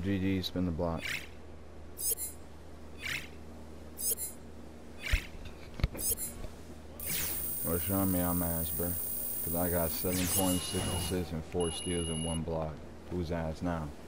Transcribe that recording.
GG, spin the block. Well, showing me I'm ass, bro. Cause I got 7.6 assists and 4 steals and 1 block. Who's ass now?